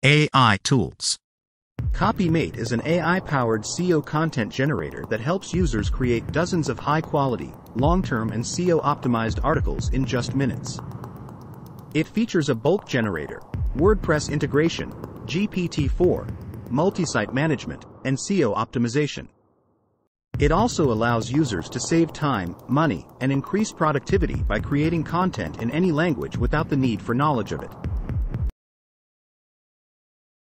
AItools. Copymate is an AI-powered SEO content generator that helps users create dozens of high-quality, long-term and SEO-optimized articles in just minutes. It features a bulk generator, WordPress integration, GPT-4, multi-site management, and SEO optimization. It also allows users to save time, money, and increase productivity by creating content in any language without the need for knowledge of it.